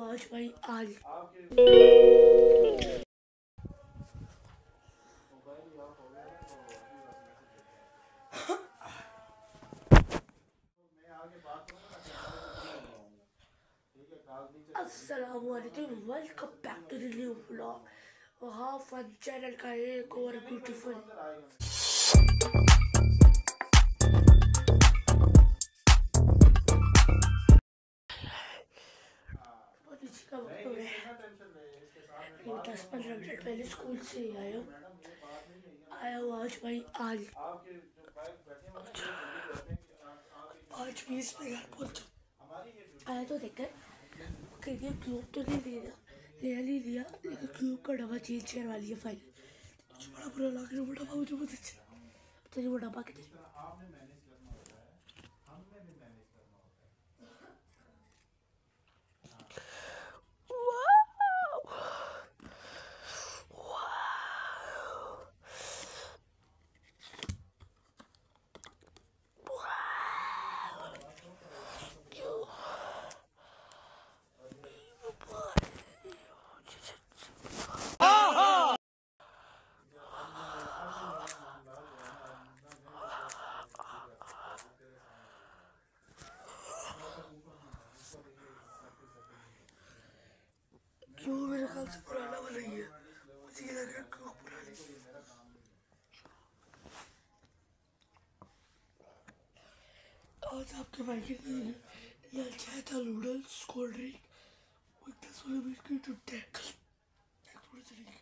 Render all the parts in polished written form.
आवाज भाई आज अस्सलामुअलैकुम, welcome back to the new blog. वहाँ फन चैनल का एक और ब्यूटीफुल का वक्त हो रहा है। 10-15 मिनट पहले स्कूल से ही आया हूँ आज भाई आज 5:20 में घर पहुँचा। आया तो देखकर कहीं क्यूब तो नहीं लिया लेकिन क्यूब का डब्बा चेंज करवा लिया फाइल। बड़ा बुरा लग रहा है। बड़ा मुझे बहुत अच्छा तेरी वो डब्बा कितने क्यों मेरे ख्याल से पुराना वाला ही है। मुझे ये लग रहा है क्यों पुरानी। आज आपके भाई के लिए लंच आया था, नूडल्स, कोल्ड ड्रिंक, 10 बिस्किट थोड़ी चलेगी।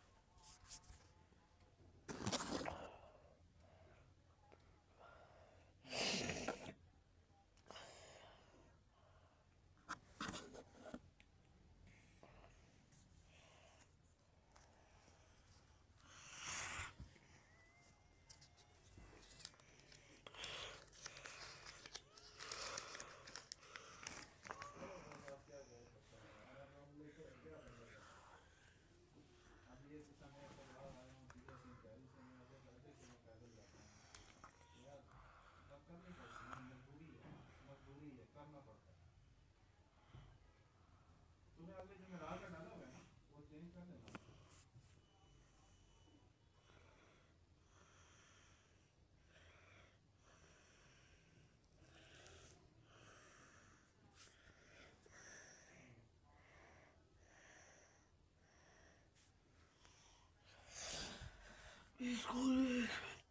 स्कूल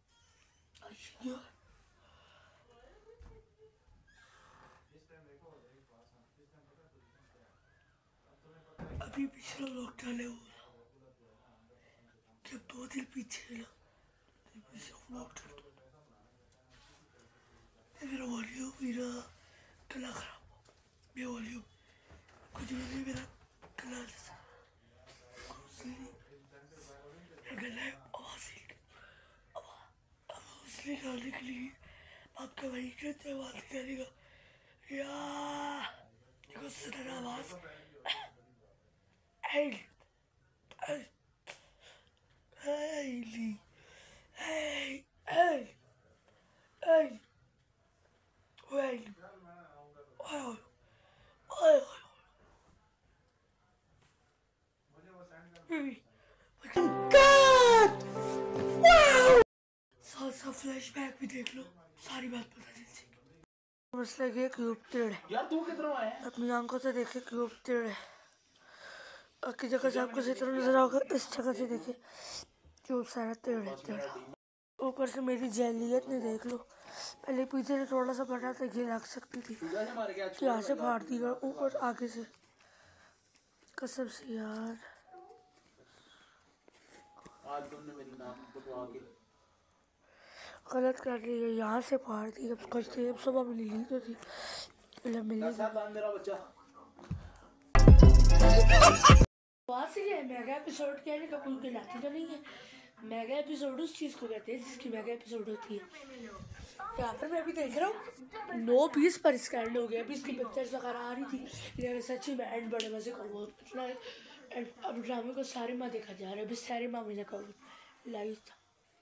अभी पिछला लॉकडाउन है वो जब 2 दिन पीछे मेरा वॉल्यूम मेरा गला खराब हो मेरा वॉल्यूम कुछ भी नहीं मेरा गला गला आवाज निकालने के लिए आपका वही कहते हैं आवाज निकालने का या सुनना आवाज फ्लैशबैक भी देख लो, सारी बात पता चल जाएगी। मसला ये क्यूब टेढ़ है यार, तू किधर आया? अपनी आंखों से देखे क्यूब टेढ़ है। बाकी जगह से आपको सही तरह नजर आओगे, इस जगह से देखे क्यूब सारा टेढ़ है। ऊपर से मेरी जैलियत ने देख लो, पहले पीछे से थोड़ा सा फटा था, ये लग सकती थी कि यहाँ से फाड़ दी ऊपर आगे से। कसम से यार आज तुमने मेरी नाक कटवा के गलत कर ली है, यहाँ से फाड़ दी। अब कुछ थी, अब सुबह मिली ली तो थी मेरा बच्चा बात से क्या है। मेगा एपिसोड क्या है, कपूर के लाती तो नहीं है। मेगा एपिसोड उस चीज़ को कहते हैं जिसकी मेगा एपिसोड होती है। यहाँ पर मैं अभी देख रहा हूँ 9 पीस पर स्कैंड हो गया। अभी इसकी पिक्चर्स वगैरह आ रही थी, लेकिन सच्ची में एंड बड़े मजे का बहुत पिछला एंड अब ड्रामे को सारे माँ देखा जा रहा है। अभी सारे माँ मुझे कहूँ लाइव था,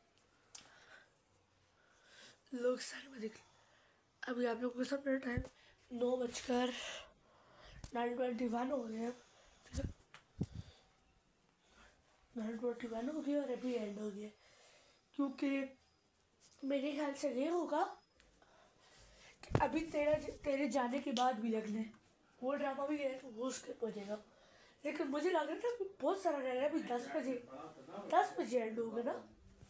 लोग सारे में देख। अभी आप लोगों को सब मेरा टाइम 9:10 9:21 हो गया, 9:21 हो गया और अभी एंड हो गया, क्योंकि मेरे ख्याल से ये होगा कि अभी तेरे जाने के बाद भी लगने वो ड्रामा भी है तो वो स्किप हो जाएगा। लेकिन मुझे लग रहा था बहुत सारा रह रहा है, अभी 10 बजे एंड होगा ना।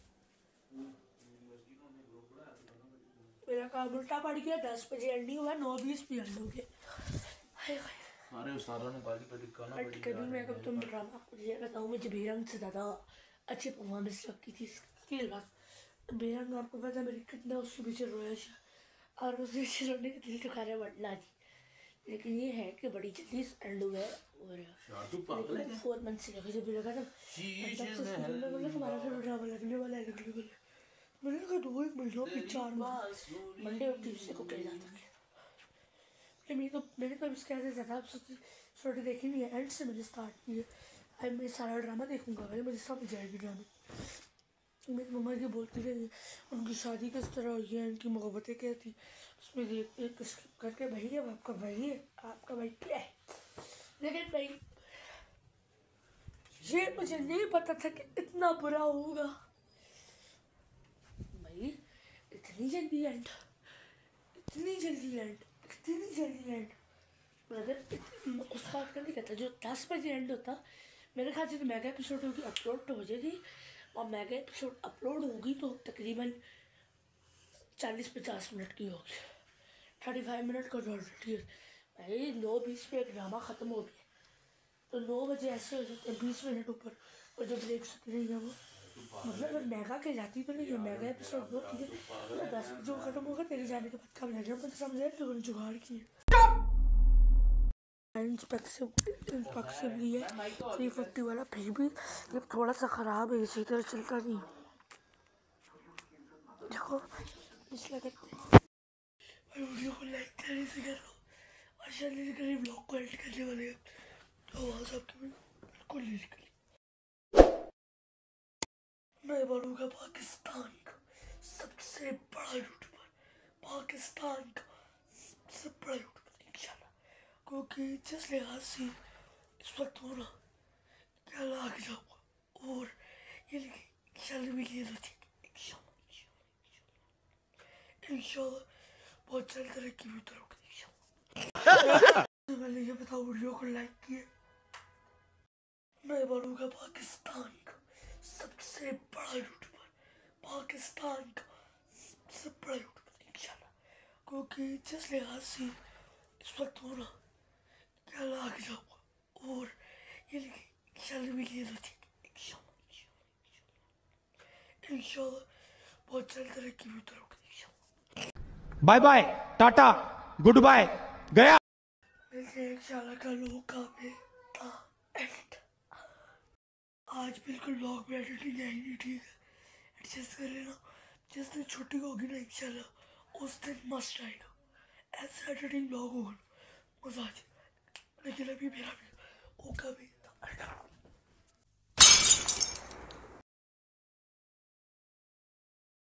मेरा काम उल्टा पड़ गया, 10 बजे एंड नहीं हुआ, 9:20 पे एंड हो गया। अरे उस्तादों ने गाली पे दिखाना पड़ी। कभी मैं कब तुम ड्रामा मुझे बताऊँ, मुझे बेरंग से ज़्यादा अच्छी परफॉर्मेंस लगती थी इसके बाद। बेरंग आपको पता मेरी कितना उसके पीछे रोया और उस पीछे रोने का दिल तो खाने बढ़ना जी। लेकिन ये है कि बड़ी जल्दी एंड हुआ है और 4 मंथ से लगे जब लगा था तुम्हारा फिर ड्रामा लगने वाला है मैंने कहा 2 एक महीनों की 4 मंडे और ट्यूसडे को कह जाता है। मैंने तो इसके ऐसे ज़्यादा छोटे देखी नहीं है, एंड से मैंने स्टार्ट किया। अब मैं सारा ड्रामा देखूंगा भाई, मुझे सब जाएगी ड्रामा। मेरी मम्मा की बोलती रही उनकी शादी किस तरह हुई है, उनकी मोहब्बतें क्या थी, उसमें एक करके भाई है आपका भाई है, आपका भाई क्या है। लेकिन भाई ये मुझे नहीं पता था कि इतना बुरा होगा भाई। इतनी जल्दी एंड, इतनी जल्दी एंड, इतनी जल्दी एंड। ब्रदर उस बात का नहीं कहता जो 10 बजे एंड होता, मेरे ख्याल से तो मेगा एपिसोड होगी, अपलोड तो हो जाएगी और मेगा एपिसोड अपलोड होगी तो तकरीबन 40-50 मिनट की होगी, 35 मिनट का ऑलरेडी है भाई। 9:20 पे एक ड्रामा ख़त्म हो गया तो 9 बजे ऐसे हो जाते हैं 20 मिनट ऊपर, और जो ब्रेक सकते नहीं है वो मतलब अगर मेगा के जाती तो नहीं है, मेगा एपिसोड वो ठीक है 10 बजे ख़त्म होगा, तेरे जाने के बाद कब लग रहा समझ रहे जुगाड़ की इंस्पेक्सिवली है 350 वाला, फिर भी ये थोड़ा सा ख़राब है, इसी तरह चलता नहीं। देखो इसलिए करते वीडियो को लाइक करने से करो और जल्दी से करीब ब्लॉग को एडिट करने वाले हैं तो आवाज़ आपकी बिल्कुल नहीं निकली। मैं बनूंगा पाकिस्तान का सबसे बड़ा यूट्यूबर, पाकिस्तान का सबसे बड़ा यूट्यूबर इंशाल्लाह, क्योंकि जिस लिहाज से इस वक्त हो ना क्या लाग जाऊँगा और ये इंशाल्लाह भी ले लो इंशाल्लाह बहुत जल्द तरक्की भी उतरोगे इंशाल्लाह। मैंने ये बताओ वीडियो को लाइक किया। मैं बनूंगा पाकिस्तान का सबसे बड़ा यूट्यूबर, पाकिस्तान का सबसे बड़ा यूट्यूबर इंशाल्लाह, क्योंकि जिस लिहाज से इस वक्त हो ना क्या लाग जाऊँगा और ये इंशाल्लाह भी ले लो इंशाल्लाह बहुत जल्द तरक्की भी उतरोगे इंशाल्लाह। Bye bye tata goodbye गया। इंशाल्लाह का लोग का था एंड आज बिल्कुल ब्लॉग में एडिटिंग आई नहीं, ठीक है एडजस्ट कर लेना। जिस दिन छुट्टी होगी ना इंशाल्लाह उस दिन मस्त आएगा, ऐसा एडिटिंग ब्लॉग होगा मजा आ जाए। लेकिन अभी मेरा भी होगा भी था।